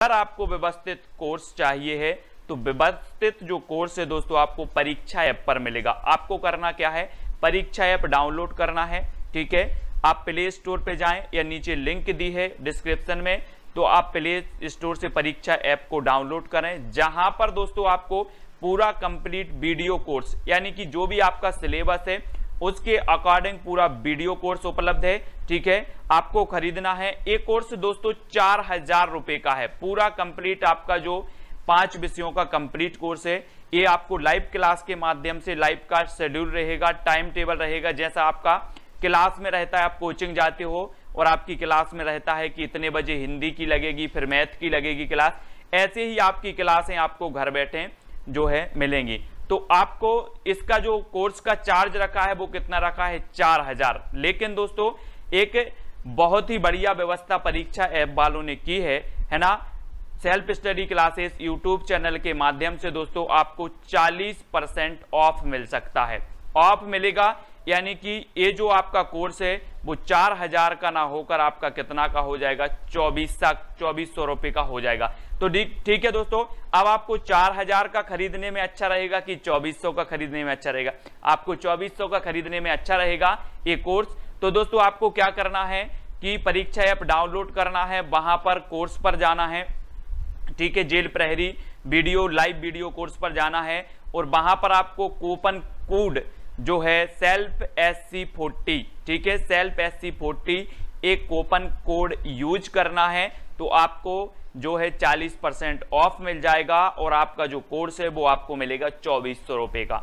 अगर आपको व्यवस्थित कोर्स चाहिए है तो व्यवस्थित जो कोर्स है दोस्तों आपको परीक्षा ऐप पर मिलेगा। आपको करना क्या है, परीक्षा ऐप डाउनलोड करना है। ठीक है, आप प्ले स्टोर पे जाएं या नीचे लिंक दी है डिस्क्रिप्शन में, तो आप प्ले स्टोर से परीक्षा ऐप को डाउनलोड करें, जहां पर दोस्तों आपको पूरा कंप्लीट वीडियो कोर्स यानी कि जो भी आपका सिलेबस है उसके अकॉर्डिंग पूरा वीडियो कोर्स उपलब्ध है। ठीक है, आपको खरीदना है। एक कोर्स दोस्तों 4000 रुपए का है। पूरा कंप्लीट आपका जो 5 विषयों का कंप्लीट कोर्स है, ये आपको लाइव क्लास के माध्यम से लाइव का शेड्यूल रहेगा, टाइम टेबल रहेगा। जैसा आपका क्लास में रहता है, आप कोचिंग जाते हो और आपकी क्लास में रहता है कि इतने बजे हिंदी की लगेगी, फिर मैथ की लगेगी क्लास, ऐसे ही आपकी क्लासें आपको घर बैठे जो है मिलेंगी। तो आपको इसका जो कोर्स का चार्ज रखा है वो कितना रखा है, 4000। लेकिन दोस्तों एक बहुत ही बढ़िया व्यवस्था परीक्षा ऐप वालों ने की है ना। Self study classes YouTube channel के माध्यम से दोस्तों आपको 40% ऑफ मिल सकता है। ऑफ मिलेगा यानी कि ये जो आपका कोर्स है वो 4000 का ना होकर आपका कितना का हो जाएगा, 2400 रुपए का हो जाएगा। तो ठीक है दोस्तों, अब आपको 4000 का खरीदने में अच्छा रहेगा कि 2400 का खरीदने में अच्छा रहेगा? आपको 2400 का खरीदने में अच्छा रहेगा ये कोर्स। तो दोस्तों आपको क्या करना है कि परीक्षा ऐप डाउनलोड करना है, वहां पर कोर्स पर जाना है। ठीक है, जेल प्रहरी वीडियो लाइव वीडियो कोर्स पर जाना है और वहां पर आपको कूपन कोड जो है सेल्फ SC40, ठीक है, सेल्फ SC40 एक कूपन कोड यूज करना है, तो आपको जो है 40% ऑफ मिल जाएगा और आपका जो कोर्स है वो आपको मिलेगा 2400 रुपए का।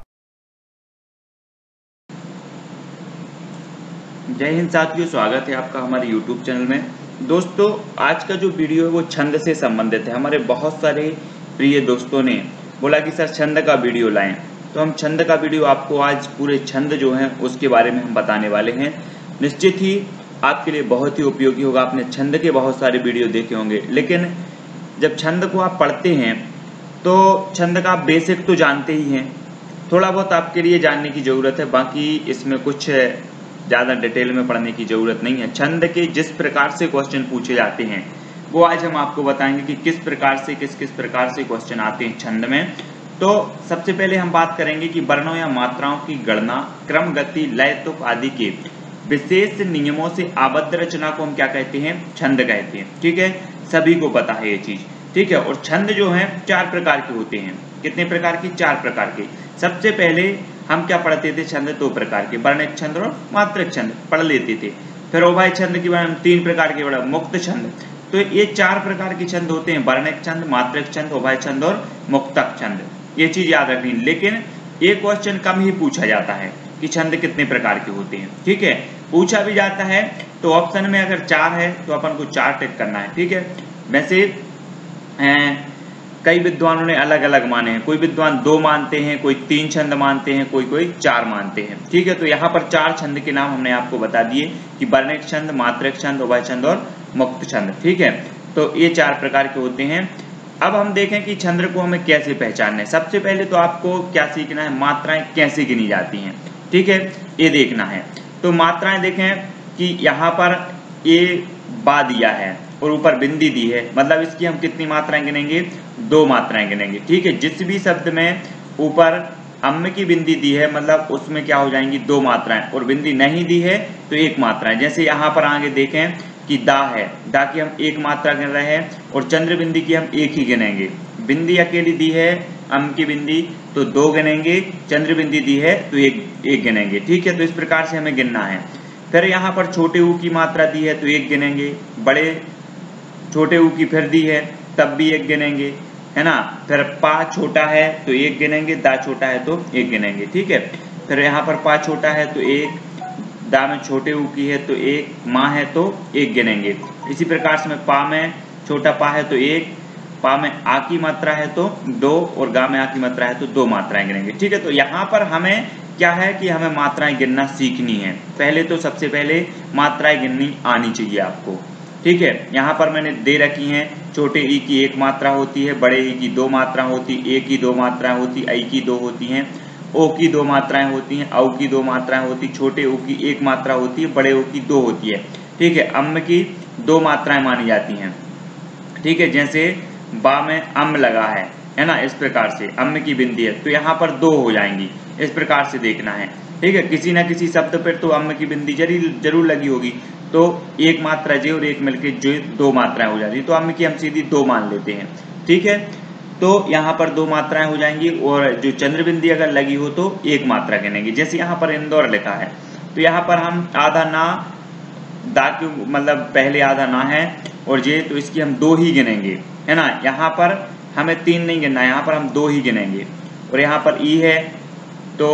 जय हिंद साथियों, स्वागत है आपका हमारे YouTube चैनल में। दोस्तों आज का जो वीडियो है वो छंद से संबंधित है। हमारे बहुत सारे प्रिय दोस्तों ने बोला कि सर छंद का वीडियो लाएं, तो हम छंद का वीडियो आपको आज पूरे छंद जो हैं उसके बारे में हम बताने वाले हैं। निश्चित ही आपके लिए बहुत ही उपयोगी होगा। आपने छंद के बहुत सारे वीडियो देखे होंगे, लेकिन जब छंद को आप पढ़ते हैं तो छंद का आप बेसिक तो जानते ही हैं, थोड़ा बहुत आपके लिए जानने की ज़रूरत है, बाकी इसमें कुछ ज़्यादा डिटेल में पढ़ने की ज़रूरत नहीं है। छंद के जिस प्रकार से क्वेश्चन पूछे जाते हैं वो आज हम आपको बताएंगे कि किस प्रकार से किस प्रकार से क्वेश्चन आते हैं छंद में। तो सबसे पहले हम बात करेंगे कि वर्णों या मात्राओं की गणना, क्रम, गति, लय, तुक आदि के विशेष नियमों से आबद्ध रचना को हम क्या कहते हैं, छंद कहते हैं। ठीक है, सभी को पता है ये चीज। ठीक है, और छंद जो है 4 प्रकार के होते हैं। कितने प्रकार के? 4 प्रकार के। सबसे पहले हम क्या पढ़ते थे, छंद 2 प्रकार के, वर्णिक छंद और मात्रक छंद पढ़ लेते थे। फिर उभय छंद की बारे में 3 प्रकार के, बड़ा मुक्त छंद। तो ये 4 प्रकार के छंद होते हैं, वर्णिक छंद, मात्रक छंद, उभय छंद और मुक्तक छंद। ये चीज याद रखनी। लेकिन ये क्वेश्चन कम ही पूछा जाता है कि छंद कितने प्रकार के होते हैं। ठीक है, पूछा भी जाता है तो ऑप्शन में अगर 4 है तो अपन को 4 टिक करना है। ठीक है, वैसे कई विद्वानों ने अलग अलग माने हैं। कोई विद्वान 2 मानते हैं, कोई 3 छंद मानते हैं, कोई 4 मानते हैं। ठीक है, तो यहाँ पर 4 छंद के नाम हमने आपको बता दिए कि वर्णिक छंद, मात्रक छंद, उभय छंद और मुक्त छंद। ठीक है, तो ये 4 प्रकार के होते हैं। अब हम देखें कि छंद को हमें कैसे पहचानना है। सबसे पहले तो आपको क्या सीखना है, मात्राएं कैसे गिनी जाती हैं। ठीक है, ये देखना है। तो मात्राएं देखें कि यहाँ पर ये बा दिया है और ऊपर बिंदी दी है, मतलब इसकी हम कितनी मात्राएं गिनेंगे, 2 मात्राएं गिनेंगे। ठीक है, जिस भी शब्द में ऊपर अम्म की बिंदी दी है मतलब उसमें क्या हो जाएंगी, 2 मात्राएं, और बिंदी नहीं दी है तो 1 मात्रा है। जैसे यहाँ पर आगे देखें कि दा है, दा की हम 1 मात्रा गिन रहे हैं और चंद्र बिंदी की हम 1 ही गिनेंगे। बिंदी अकेली दी है अम्म की बिंदी तो 2 गिनेंगे, चंद्र बिंदी दी है तो 1 गिनेंगे। ठीक है, तो इस प्रकार से हमें गिनना है। फिर यहाँ पर छोटे ऊ की मात्रा दी है तो 1 गिनेंगे, बड़े छोटे ऊ की फिर दी है तब भी 1 गिनेंगे, है ना। फिर पा छोटा है तो 1 गिनेंगे, दा छोटा है तो 1 गिनेंगे। ठीक है, फिर यहाँ पर पा छोटा है तो 1, दा में छोटे ऊ की है तो 1, माँ है तो 1 गिनेंगे। इसी प्रकार से में पा में छोटा पा है तो 1, पा में आ की मात्रा है तो 2 और गा में आ की मात्रा है तो 2 मात्राएं गिनेंगे। ठीक है, तो यहाँ पर हमें क्या है कि हमें मात्राएं गिनना सीखनी है। पहले तो सबसे पहले मात्राएं गिननी आनी चाहिए आपको। ठीक है, यहाँ पर मैंने दे रखी हैं, छोटे ई की 1 मात्रा होती है, बड़े ई की 2 मात्रा होती, ए की 2 मात्राएं होती, आई की 2 होती हैं, ओ की 2 मात्राएं होती हैं, औ की 2 मात्राएं होती, छोटे ओ की 1 मात्रा होती है, बड़े ओ की 2 होती है। ठीक है, अम्म की 2 मात्राएं मानी जाती हैं। ठीक है, जैसे बा में अम लगा है ना, इस प्रकार से अम की बिंदी है तो यहाँ पर 2 हो जाएंगी, इस प्रकार से देखना है। ठीक है, किसी ना किसी शब्द पर तो अम की बिंदी जरूर लगी होगी, तो एक मात्रा जे और एक मिलके जो 2 मात्राएं हो जाती, तो अम की हम सीधी 2 मान लेते हैं। ठीक है, तो यहाँ पर 2 मात्राएं हो जाएंगी और जो चंद्र बिंदी अगर लगी हो तो 1 मात्रा गिनेंगे। जैसे यहाँ पर इंदौर लिखा है तो यहाँ पर हम आधा ना दा क्यों मतलब पहले आधा ना है और जे, तो इसकी हम 2 ही गिनेंगे, है ना। यहाँ पर हमें 3 नहीं गिनना है, यहाँ पर हम 2 ही गिनेंगे। और यहाँ पर ई है तो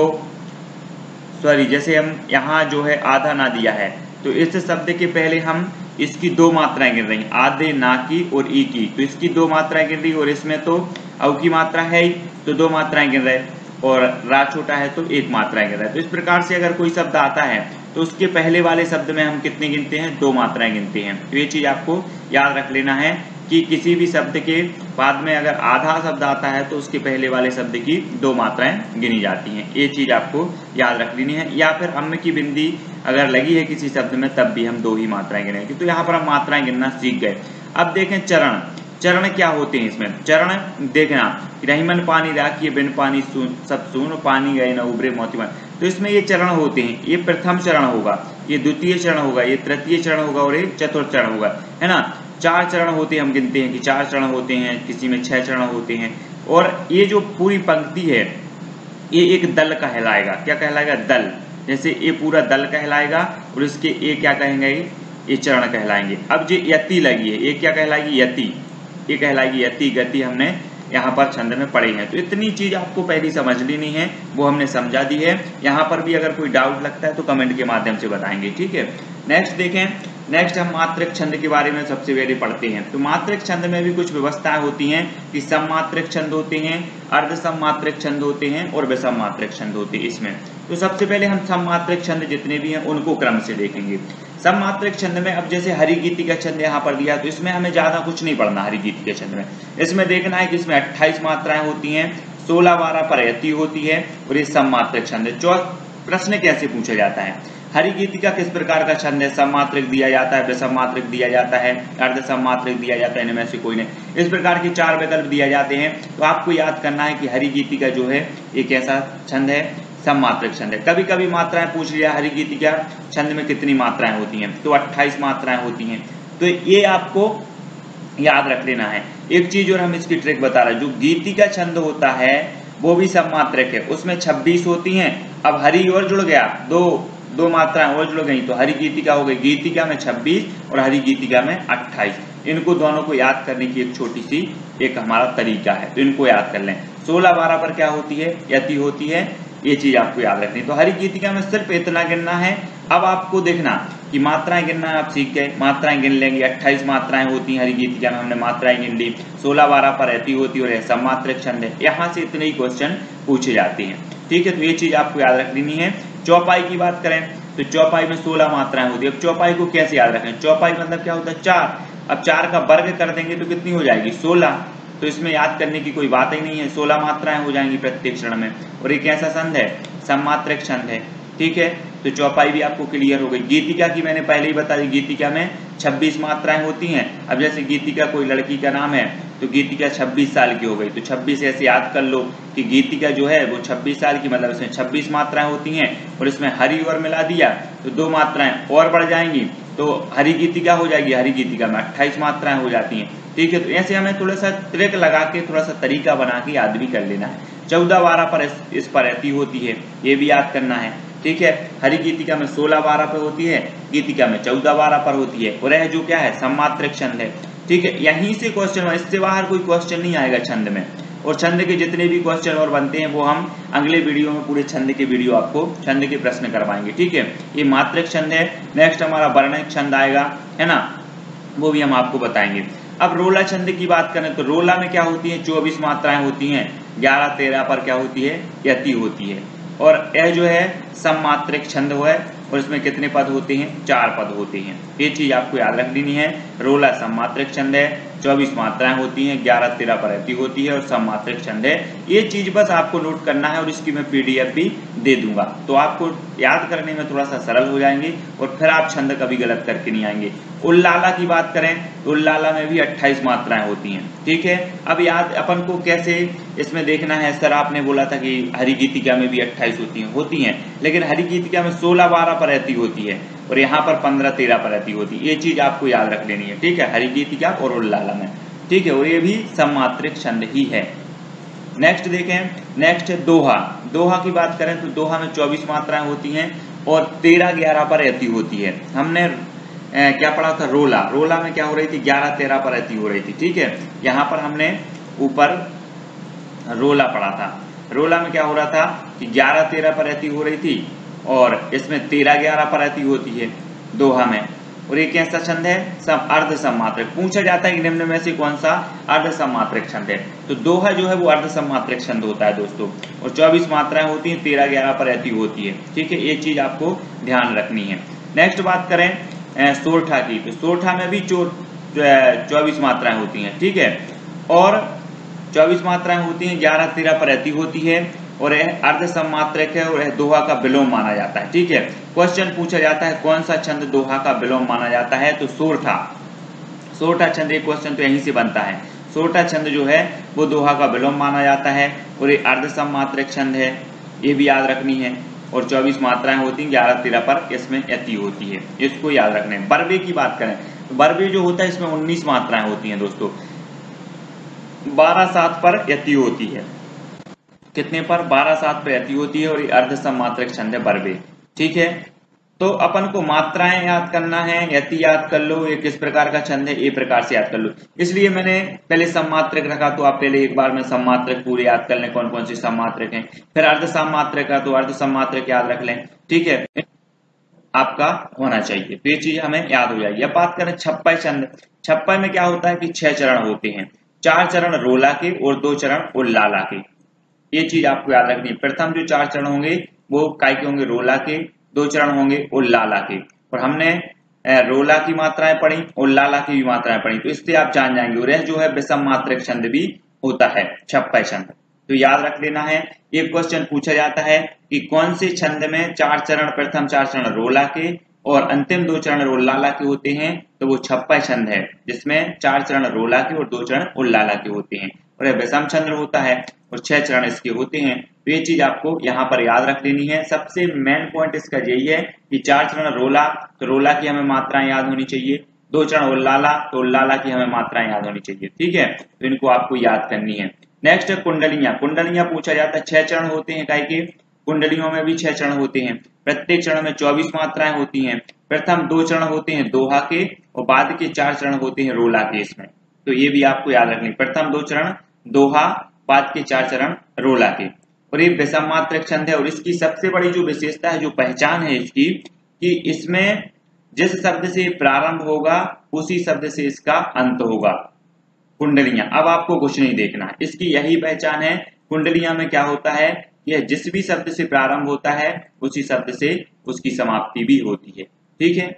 सॉरी, जैसे हम यहाँ जो है आधा ना दिया है तो इस शब्द के पहले हम इसकी 2 मात्राएं गिन रही, आधे ना की और ई की, तो इसकी 2 मात्राएं गिन रही और इसमें तो अव की मात्रा है ही तो 2 मात्राएं गिन रहे और रा छोटा है तो 1 मात्राएं गिन रहे। तो इस प्रकार से अगर कोई शब्द आता है तो उसके पहले वाले शब्द में हम कितने गिनते हैं, 2 मात्राएं गिनते हैं। तो ये चीज आपको याद रख लेना है कि किसी भी शब्द के बाद में अगर आधा शब्द आता है तो उसके पहले वाले शब्द की 2 मात्राएं गिनी जाती हैं, ये चीज आपको याद रख लेनी है। या फिर अम्म की बिंदी अगर लगी है किसी शब्द में तब भी हम 2 ही मात्राएं गिनेंगे। तो यहाँ पर हम मात्राएं गिनना सीख गए। अब देखें चरण, चरण क्या होते हैं इसमें। चरण देखना, रहीमन पानी राखिए बिन पानी सब सून, पानी गए न उबरे मोती मन। तो इसमें ये चरण होते हैं, ये प्रथम चरण होगा, ये द्वितीय चरण होगा, ये तृतीय चरण होगा और ये चतुर्थ चरण होगा, है ना। 4 चरण होते हैं, हम गिनते हैं कि 4 चरण होते हैं, किसी में 6 चरण होते हैं। और ये जो पूरी पंक्ति है ये एक दल कहलाएगा। क्या कहलाएगा, दल। जैसे ये पूरा दल कहलाएगा और इसके ये क्या कहेंगे, ये चरण कहलाएंगे। अब जो यति लगी है ये क्या कहलाएगी, यति, ये कहलाएगी यति, गति हमने यहाँ पर छंद में पढ़ी है। तो इतनी चीज आपको पहले समझ लेनी है, वो हमने समझा दी है। यहाँ पर भी अगर कोई डाउट लगता है तो कमेंट के माध्यम से बताएंगे, ठीक है। नेक्स्ट देखें, नेक्स्ट हम मात्रक छंद के बारे में सबसे पहले पढ़ते हैं। तो मात्रक छंद में भी कुछ व्यवस्थाएं होती हैं कि सममात्रक छंद होते हैं, अर्ध सममात्रक छंद होते हैं और विषम मात्रक छंद होते हैं इसमें। तो सबसे पहले हम सममात्रक छंद जितने भी हैं उनको क्रम से देखेंगे। सममात्रक छंद में अब जैसे हरिगीति का छंद यहाँ पर दिया तो इसमें हमें ज्यादा कुछ नहीं पढ़ना। हरिगीति के छंद में इसमें देखना है कि इसमें 28 मात्राएं होती हैं, 16-12 पर यति होती है और ये सममात्रक छंद है। प्रश्न कैसे पूछा जाता है, हरिगीति का किस प्रकार का छंद है, सममात्रक दिया जाता है, विषम मात्रक दिया जाता है, अर्ध सममात्रक दिया जाता है, इनमें से कोई नहीं। इस प्रकार के 4 विकल्प दिए जाते हैं। तो आपको याद करना है कि हरिगीति का जो है ये कैसा छंद है, सममात्रक छंद है। कभी कभी मात्राएं पूछ लिया, हरिगीति का छंद में कितनी मात्राएं होती हैं, तो 28 मात्राएं होती हैं। तो ये आपको याद रख लेना है। एक चीज और हम इसकी ट्रिक बता रहे हैं, जो गीति का छंद होता है वो भी सममात्रक है, उसमें 26 होती हैं। अब हरि और जुड़ गया, दो मात्राएं और जुड़ गई तो हरिगीतिका हो गई। गीतिका में 26 और हरिगीतिका में 28। इनको दोनों को याद करने की एक छोटी सी एक हमारा तरीका है, तो इनको याद कर लें। 16-12 पर क्या होती है, यति होती है, ये चीज आपको याद रखनी। तो हरिगीतिका में सिर्फ इतना गिनना है। अब आपको देखना कि मात्राएं गिनना आप सीख गए, मात्राएं गिन लेंगे। 28 मात्राएं होती हैं हरिगीतिका में, हमने मात्राएं गिन ली। 16-12 पर यति होती है और सममात्रक छंद है। यहाँ से इतने ही क्वेश्चन पूछे जाते हैं, ठीक है। तो ये चीज आपको याद रख लेनी है। चौपाई की बात करें तो चौपाई में 16 मात्राएं होती है। अब चौपाई को कैसे याद रखें, चौपाई मतलब क्या होता है, 4। अब 4 का वर्ग कर देंगे तो कितनी हो जाएगी, 16। तो इसमें याद करने की कोई बात ही नहीं है, 16 मात्राएं हो जाएंगी प्रत्येक क्षण में। और ये कैसा छंद है, सममात्रक छंद है, ठीक है। तो चौपाई भी आपको क्लियर हो गई। गीतिका की मैंने पहले ही बता दी, गीतिका में 26 मात्राएं होती हैं। अब जैसे गीतिका कोई लड़की का नाम है तो गीतिका 26 साल की हो गई, तो 26 ऐसे याद कर लो कि गीतिका जो है वो 26 साल की, मतलब इसमें 26 मात्राएं होती हैं और इसमें हरि और मिला दिया तो 2 मात्राएं और बढ़ जाएंगी तो हरिगीतिका हो जाएगी। हरिगीतिका में 28 मात्राएं हो जाती हैं, ठीक है। तो ऐसे हमें थोड़ा सा ट्रिक लगा के थोड़ा सा तरीका बना के याद भी कर लेना है। 14-12 पर इस पर यति होती है, ये भी याद करना है, ठीक है। हरिगीतिका में 16-12 पर होती है, गीतिका में 14-12 पर होती है और यह जो क्या है, सममात्रक छंद है, ठीक है। यहीं से क्वेश्चन, इससे बाहर कोई क्वेश्चन नहीं आएगा छंद में। और छंद के जितने भी क्वेश्चन और बनते हैं वो हम अगले वीडियो में पूरे छंद के वीडियो आपको छंद के प्रश्न करवाएंगे, ठीक है। ये मात्रक छंद है। नेक्स्ट हमारा वर्णक छंद आएगा, है ना, वो भी हम आपको बताएंगे। अब रोला छंद की बात करें तो रोला में क्या होती है, 24 मात्राएं होती हैं। 11-13 पर क्या होती है, यति होती है। और यह जो है सममात्रक छंद है और इसमें कितने पद होते हैं, 4 पद होते हैं। ये चीज आपको याद रख लेनी है। रोला सममात्रक छंद है, 24 मात्राएं होती हैं, 11-13 पर यति होती है और सममात्रक छंद है। ये चीज बस आपको नोट करना है और इसकी मैं PDF भी दे दूंगा, तो आपको याद करने में थोड़ा सा सरल हो जाएंगे और फिर आप छंद कभी गलत करके नहीं आएंगे। उल्लाला की बात करें तो उल्लाला में भी 28 मात्राएं होती हैं। ठीक है, अब याद अपन को कैसे इसमें देखना है। सर आपने बोला था कि हरि गीतिका में भी 28 होती हैं, लेकिन हरि गीतिका में 16-12 पर रहती होती है और यहाँ पर 15-13 पर रहती होती है। ये चीज आपको याद रख लेनी है। ठीक है, हरि गीतिका और उल्लाला में। ठीक है, और ये भी सममात्रिक छंद ही है। नेक्स्ट देखें, नेक्स्ट दोहा। दोहा की बात करें तो दोहा में 24 मात्राएं होती हैं और 13-11 पर रहती होती है। हमने क्या पढ़ा था, रोला। रोला में क्या हो रही थी, 11-13 पर रहती हो रही थी। ठीक है, यहाँ पर हमने ऊपर रोला पढ़ा था। रोला में क्या हो रहा था कि 11-13 पर रहती हो रही थी और इसमें 13-11 पर रहती होती है दोहा में। और ये कैसा छंद है, अर्ध सममात्रक। पूछा जाता है कि निम्न में से कौन सा अर्ध सममात्रक छंद है, तो दोहा जो है वो अर्ध सममात्रक छंद होता है दोस्तों। और 24 मात्राएं होती हैं, 13-11 पर रहती होती है। ठीक है, ये चीज आपको ध्यान रखनी है। नेक्स्ट बात करें सोरठा की, तो सोरठा में भी 24 मात्राएं होती हैं। ठीक है, और 24 मात्राएं होती हैं, 11-13 पर रहती होती है और यह अर्ध सममात्रक है और यह दोहा का विलोम माना जाता है। ठीक है, क्वेश्चन पूछा जाता है कौन सा छंद दोहा का विलोम माना जाता है, तो सोरठा। सोरठा छंद, एक क्वेश्चन तो यहीं से बनता है। सोरठा छंद जो है वो दोहा का विलोम माना जाता है और ये अर्ध सममात्रक छंद है, ये भी याद रखनी है। और 24 मात्राएं होती हैं, 11-13 पर इसमें यति होती है, इसको याद रखना है। बरबे की बात करें तो बरबे जो होता है इसमें 19 मात्राएं होती हैं दोस्तों, 12-7 पर यति होती है। कितने पर, 12-7 पर यति होती है और ये अर्ध सममात्रक छंद है बरबे। ठीक है, तो अपन को मात्राएं याद करना है, यति याद कर लो, ये किस प्रकार का छंद है, ये प्रकार से याद कर लो। इसलिए मैंने पहले सममात्रक रखा, तो आप पहले एक बार में सममात्रक पूरे याद कर लें, कौन कौन से सममात्रक हैं। फिर अर्ध सममात्रक का, तो अर्ध सममात्रक याद रख लें। ठीक है, आपका होना चाहिए, तो ये चीज हमें याद हो जाएगी। अब बात करें छप्पय छंद। छप्पय में क्या होता है कि 6 चरण होते हैं, 4 चरण रोला के और 2 चरण उल्लाला के। ये चीज आपको याद रखनी है। प्रथम जो 4 चरण होंगे वो काय के होंगे, रोला के। 2 चरण होंगे उल्लाला के। और हमने रोला की मात्राएं पढ़ी, उल्लाला की भी मात्राएं पढ़ी, तो इससे आप जान जाएंगे। और यह जो है विषम मात्रक छंद भी होता है, छप्पय छंद। तो याद रख लेना है। एक क्वेश्चन पूछा जाता है कि कौन से छंद में 4 चरण, प्रथम 4 चरण रोला के और अंतिम 2 चरण उल्लाला के होते हैं, तो वो छप्पय छंद है, जिसमें 4 चरण रोला के और 2 चरण उल्लाला के होते हैं। और यह विषम छंद होता है और 6 चरण इसके होते हैं। तो ये चीज आपको यहाँ पर याद रख लेनी है। सबसे मेन पॉइंट इसका यही है कि 4 चरण रोला, तो रोला की हमें मात्राएं याद होनी चाहिए। 2 चरण उल्लाला, तो उल्लाला की हमें मात्राएं याद होनी चाहिए। ठीक है, तो इनको आपको याद करनी है। नेक्स्ट है कुंडलियां। कुंडलियां पूछा जाता है, 6 चरण होते हैं काय के, कुंडलियों में भी 6 चरण होते हैं। प्रत्येक चरण में 24 मात्राएं होती हैं। प्रथम 2 चरण होते हैं दोहा के और बाद के 4 चरण होते हैं रोला के इसमें। तो ये भी आपको याद रखनी, प्रथम 2 चरण दोहा, बाद के 4 चरण रोला के। और ये विषम मात्रक छंद है। और इसकी सबसे बड़ी जो विशेषता है, जो पहचान है इसकी, कि इसमें जिस शब्द से प्रारंभ होगा उसी शब्द से इसका अंत होगा। कुंडलियां, अब आपको कुछ नहीं देखना, इसकी यही पहचान है। कुंडलियां में क्या होता है, यह जिस भी शब्द से प्रारंभ होता है उसी शब्द से उसकी समाप्ति भी होती है। ठीक है,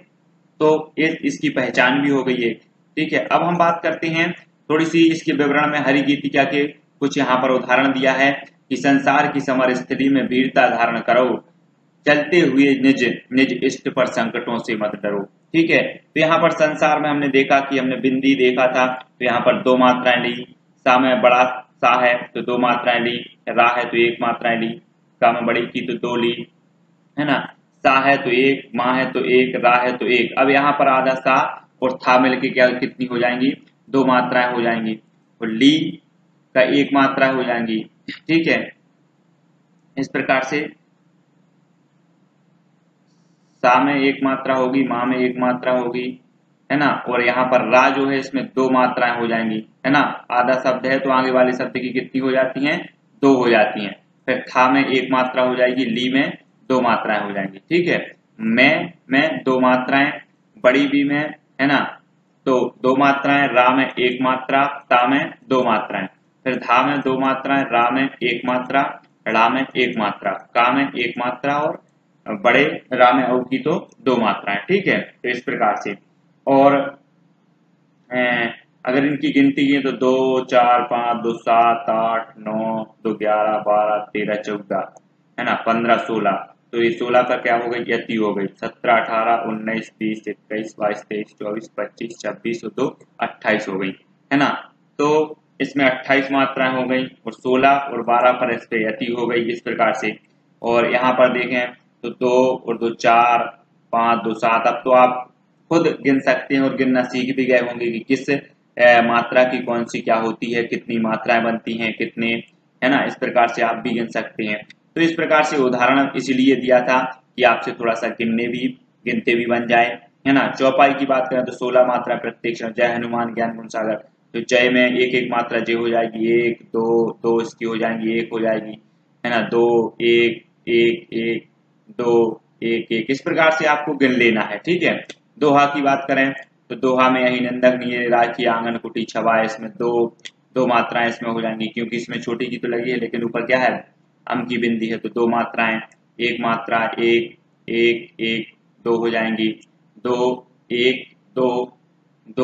तो ये इसकी पहचान भी हो गई है। ठीक है, अब हम बात करते हैं थोड़ी सी इसके विवरण में। हरि गीतिका के कुछ यहाँ पर उदाहरण दिया है कि संसार की समर स्थिति में वीरता धारण करो, चलते हुए निज निज इष्ट पर संकटों से मत डरो। ठीक है, तो यहाँ पर संसार में हमने देखा कि हमने बिंदी देखा था, तो यहाँ पर 2 मात्राएं ली। सा में बड़ा सा है तो 2 मात्राएं ली, रा है तो 1 मात्राएं ली, का में बड़ी की तो 2 ली, है ना। सा है तो 1, माँ है तो 1, रा है तो 1। अब यहाँ पर आधा सा और था मिलके क्या कितनी हो जाएंगी, 2 मात्राएं हो जाएंगी। और ली का 1 मात्रा हो जाएंगी। ठीक है, इस प्रकार से सा में 1 मात्रा होगी, माँ में 1 मात्रा होगी, है ना। और यहाँ पर रा जो है इसमें 2 मात्राएं हो जाएंगी, है ना। आधा शब्द है तो आगे वाले शब्द की कितनी हो जाती हैं, 2 हो जाती हैं। फिर था में 1 मात्रा हो जाएगी, ली में 2 मात्राएं हो जाएंगी। ठीक है, में 2 मात्राएं, बड़ी बी में, है ना, तो 2 मात्राएं, रा में 1 मात्रा, ता में 2 मात्राएं, फिर धा में 2 मात्राएं, रा में 1 मात्रा, ड़ा में 1 मात्रा, का में 1 मात्रा और बड़े रा में औ की तो 2 मात्राएं। ठीक है, तो इस प्रकार से। और अगर इनकी गिनती की तो 2, 4, 5, 2, 7, 8, 9, 2, 11, 12, 13, 14, है ना, 15, 16, तो ये 16 का क्या हो गई, यति हो गई। 17, 18, 19, 20, 21, 22, 23, 24, 25, 26 और 2 28 हो गई, है ना। तो इसमें 28 मात्राएं हो गई और 16 और 12 पर इस पे यति हो गई इस प्रकार से। और यहाँ पर देखें तो 2 और 2 4, 5, 2 7। अब तो आप खुद गिन सकते हैं और गिनना सीख भी गए होंगे कि किस मात्रा की कौन सी क्या होती है, कितनी मात्राएं बनती हैं, कितने, है ना। इस प्रकार से आप भी गिन सकते हैं। तो इस प्रकार से उदाहरण इसीलिए दिया था कि आपसे थोड़ा सा गिनते भी बन जाए, है ना। चौपाई की बात करें तो 16 मात्रा प्रत्येक क्षण, जय हनुमान ज्ञान गुण सागर। तो जय में एक एक मात्रा जय हो जाएगी, 1 2 2 इसकी हो जाएंगी, 1 हो जाएगी, है ना। 2 1 1 1 2 1 1 इस प्रकार से आपको गिन लेना है, ठीक है। दोहा की बात करें तो दोहा में यही नंदक निये राखी आंगन कुटी छवा, इसमें दो मात्राएं इसमें हो जाएंगी, क्योंकि इसमें छोटी की तो लगी है लेकिन ऊपर क्या है, अम की बिंदी है, तो 2 मात्राएं, एक मात्रा 1 1 1 2 हो जाएंगी, 2 1 2 2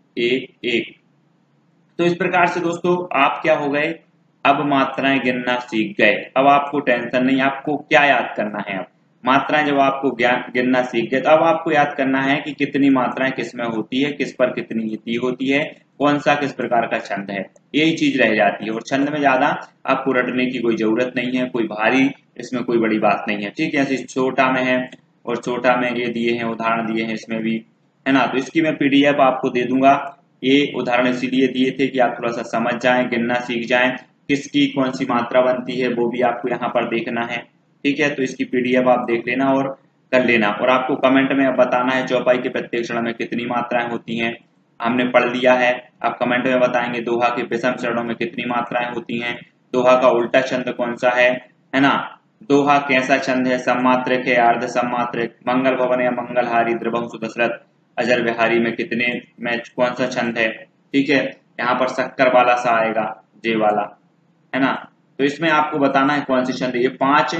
1 1। तो इस प्रकार से दोस्तों आप क्या हो गए, अब मात्राएं गिनना सीख गए। अब आपको टेंशन नहीं, आपको क्या याद करना है। अब मात्राएं जब आपको गिनना सीख गए तो अब आपको याद करना है कि कितनी मात्राएं किस में होती है, किस पर कितनी यति होती है, कौन सा किस प्रकार का छंद है, यही चीज रह जाती है। और छंद में ज्यादा आपको रटने की कोई जरूरत नहीं है, कोई भारी इसमें कोई बड़ी बात नहीं है, ठीक है। ऐसे छोटा में है और छोटा में ये दिए हैं, उदाहरण दिए हैं इसमें भी, है ना। तो इसकी मैं पीडीएफ आपको दे दूंगा। ये उदाहरण इसीलिए दिए थे कि आप थोड़ा सा समझ जाएं, गिनना सीख जाएं, किसकी कौन सी मात्रा बनती है वो भी आपको यहाँ पर देखना है, ठीक है। तो इसकी पीडीएफ आप देख लेना और कर लेना। और आपको कमेंट में अब बताना है चौपाई के प्रत्येक क्षण में कितनी मात्राएं होती हैं, हमने पढ़ लिया है। आप कमेंट में बताएंगे दोहा के विषम चरणों में कितनी मात्राएं होती हैं, दोहा का उल्टा छंद कौन सा है ना। दोहा कैसा छंद है, सम्मात्रक है, अर्ध सम्मात्रक, मंगल भवन या मंगलहारी, द्रवंशु दशरथ, अजर बिहारी में कितने में कौन सा छंद है, ठीक है। यहाँ पर शक्कर वाला सा आएगा, जे वाला, है ना। तो इसमें आपको बताना है कौन सी छंद है। ये 5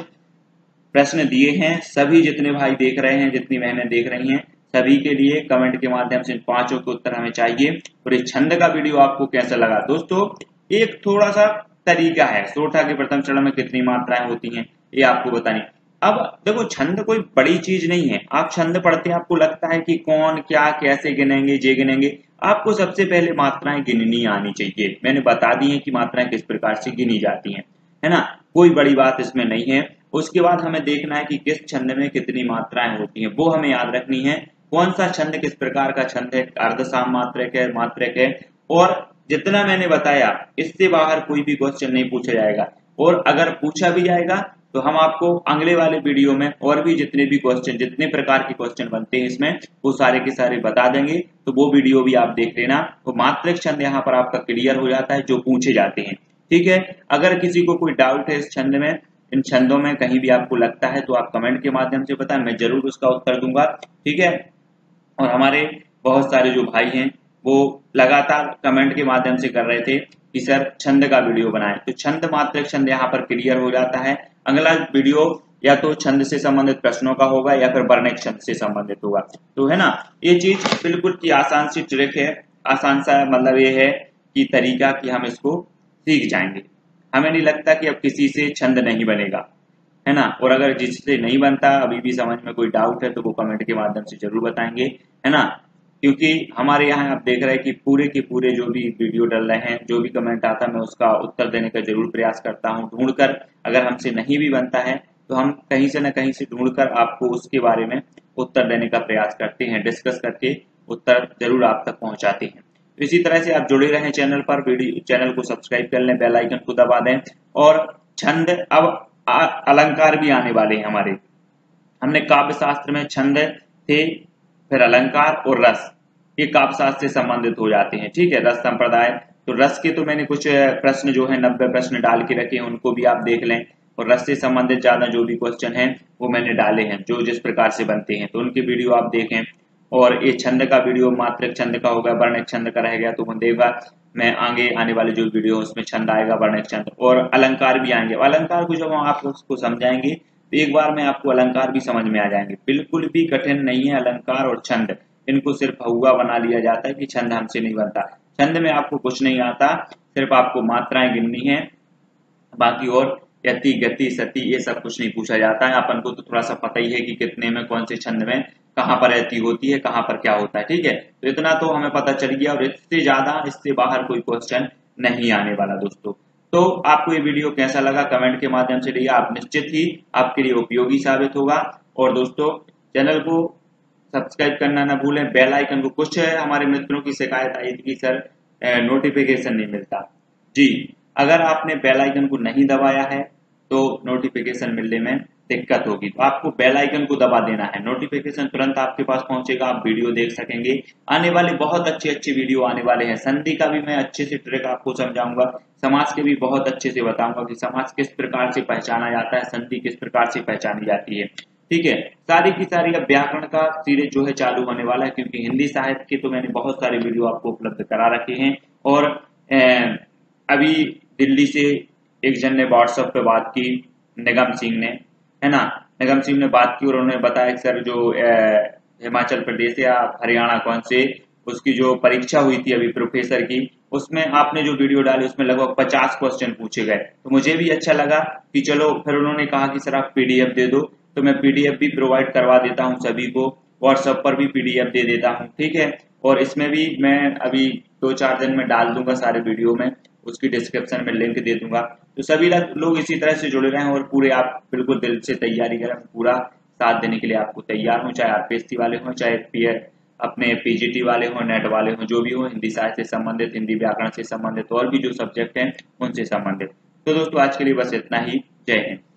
प्रश्न दिए हैं, सभी जितने भाई देख रहे हैं, जितनी बहनें देख रही हैं, सभी के लिए कमेंट के माध्यम से इन 5 के उत्तर हमें चाहिए। और इस छंद का वीडियो आपको कैसा लगा दोस्तों, एक थोड़ा सा तरीका है, सोठा के प्रथम चरण में कितनी मात्राएं होती हैं ये आपको बतानी। अब देखो छंद कोई बड़ी चीज नहीं है, आप छंद पढ़ते हैं आपको लगता है कि कौन क्या कैसे गिनेंगे, जे गिनेंगे, आपको सबसे पहले मात्राएं गिननी आनी चाहिए। मैंने बता दी है कि मात्राएं किस प्रकार से गिनी जाती हैं, है ना, कोई बड़ी बात इसमें नहीं है। उसके बाद हमें देखना है कि किस छंद में कितनी मात्राएं होती हैं, वो हमें याद रखनी है। कौन सा छंद किस प्रकार का छंद है, अर्धसाम मात्रक है, मात्रक है। और जितना मैंने बताया इससे बाहर कोई भी क्वेश्चन नहीं पूछा जाएगा, और अगर पूछा भी जाएगा तो हम आपको अगले वाले वीडियो में और भी जितने भी क्वेश्चन, जितने प्रकार के क्वेश्चन बनते हैं इसमें, वो सारे के सारे बता देंगे। तो वो वीडियो भी आप देख लेना। तो मात्रक छंद यहाँ पर आपका क्लियर हो जाता है जो पूछे जाते हैं, ठीक है। अगर किसी को कोई डाउट है इस छंद में, इन छंदों में कहीं भी आपको लगता है तो आप कमेंट के माध्यम से बताएं, मैं जरूर उसका उत्तर दूंगा, ठीक है। और हमारे बहुत सारे जो भाई हैं वो लगातार कमेंट के माध्यम से कर रहे थे कि सर छंद का वीडियो बनाएं, तो छंद मात्रक छंद यहाँ पर क्लियर हो जाता है। अगला वीडियो या तो छंद से संबंधित प्रश्नों का होगा या फिर वर्णक छंद से संबंधित होगा, तो है ना। ये चीज बिल्कुल की आसान सी ट्रिक है, आसान सा मतलब ये है कि तरीका कि हम इसको सीख जाएंगे। हमें नहीं लगता कि अब किसी से छंद नहीं बनेगा, है ना। और अगर जिससे नहीं बनता, अभी भी समझ में कोई डाउट है, तो वो कमेंट के माध्यम से जरूर बताएंगे, है ना। क्योंकि हमारे यहाँ आप देख रहे हैं कि पूरे के पूरे जो भी वीडियो डल रहे हैं, जो भी कमेंट आता है मैं उसका उत्तर देने का जरूर प्रयास करता हूँ ढूंढकर। अगर हमसे नहीं भी बनता है तो हम कहीं से न कहीं से ढूंढकर आपको उसके बारे में उत्तर देने का प्रयास करते हैं, डिस्कस करके उत्तर जरूर आप तक पहुंचाते हैं। तो इसी तरह से आप जुड़े रहें चैनल पर, चैनल को सब्सक्राइब कर लें, बेल आइकन को दबा दें। और छंद, अब अलंकार भी आने वाले हैं हमारे। हमने काव्य शास्त्र में छंद थे, फिर अलंकार और रस, ये काव्य शास्त्र से संबंधित हो जाते हैं, ठीक है। रस संप्रदाय, तो रस के तो मैंने कुछ प्रश्न जो है 90 प्रश्न डाल के रखे हैं, उनको भी आप देख लें। और रस से संबंधित ज्यादा जो भी क्वेश्चन हैं वो मैंने डाले हैं, जो जिस प्रकार से बनते हैं, तो उनके वीडियो आप देखें। और ये छंद का वीडियो मात्रक छंद का होगा, वर्णक छंद का रह गया तो मैं देगा, मैं आगे आने वाले जो वीडियो उसमें छंद आएगा, वर्णक छंद, और अलंकार भी आएंगे। अलंकार को जब हम आप उसको समझाएंगे तो एक बार में आपको अलंकार भी समझ में आ जाएंगे। बिल्कुल भी कठिन नहीं है अलंकार और छंद, इनको सिर्फ हुआ बना लिया जाता है कि छंद हमसे नहीं बनता। छंद में आपको कुछ नहीं आता, सिर्फ आपको मात्राएं गिननी है, बाकी और यति गति सती ये सब कुछ नहीं पूछा जाता है। अपन को तो थोड़ा सा पता ही है कि कितने में कौन से छंद में कहाँ पर यति होती है, कहाँ पर क्या होता है। ठीक है, तो इतना तो हमें पता चल गया और इससे ज्यादा इससे बाहर कोई क्वेश्चन नहीं आने वाला दोस्तों। तो आपको ये वीडियो कैसा लगा कमेंट के माध्यम से दिया, आप निश्चित ही आपके लिए उपयोगी साबित होगा। और दोस्तों चैनल को सब्सक्राइब करना ना भूलें, बेल आइकन को। कुछ हमारे मित्रों की शिकायत आई थी कि सर नोटिफिकेशन नहीं मिलता। जी, अगर आपने बेल आइकन को नहीं दबाया है तो नोटिफिकेशन मिलने में दिक्कत होगी, तो आपको बेल आइकन को दबा देना है, नोटिफिकेशन तुरंत आपके पास पहुंचेगा, आप वीडियो देख सकेंगे। आने वाले बहुत अच्छे वीडियो आने वाले हैं। संधि का भी मैं अच्छे से ट्रिक आपको समझाऊंगा, समाज के भी बहुत अच्छे से बताऊंगा कि समाज किस प्रकार से पहचाना जाता है, संधि किस प्रकार से पहचानी जाती है। ठीक है, सारी की सारी अब व्याकरण का सीरीज जो है चालू होने वाला है, क्योंकि हिंदी साहित्य के तो मैंने बहुत सारे वीडियो आपको उपलब्ध करा रखे हैं। और अभी दिल्ली से एक जन ने व्हाट्सएप पे बात की, निगम सिंह ने, है ना, निगम सिंह ने बात की और उन्होंने बताया कि सर जो हिमाचल प्रदेश या हरियाणा कौन से उसकी जो परीक्षा हुई थी अभी प्रोफेसर की, उसमें आपने जो वीडियो डाली उसमें लगभग 50 क्वेश्चन पूछे गए। तो मुझे भी अच्छा लगा कि चलो, फिर उन्होंने कहा कि सर आप पीडीएफ दे दो, तो मैं पीडीएफ भी प्रोवाइड करवा देता हूं सभी को, व्हाट्सएप पर भी पीडीएफ दे देता हूं। ठीक है, और इसमें भी मैं अभी 2-4 दिन में डाल दूंगा सारे वीडियो में, उसकी डिस्क्रिप्शन में लिंक दे दूंगा। तो सभी लोग इसी तरह से जुड़े रहें और पूरे आप बिल्कुल दिल से तैयारी करें। पूरा साथ देने के लिए आपको तैयार हूं, चाहे आरपीएससी वाले हों, चाहे अपने पीजीटी वाले हों, नेट वाले हों, जो भी हो, हिंदी साहित्य से संबंधित, हिंदी व्याकरण से संबंधित और भी जो सब्जेक्ट हैं उनसे संबंधित। तो दोस्तों आज के लिए बस इतना ही। जय हिंद।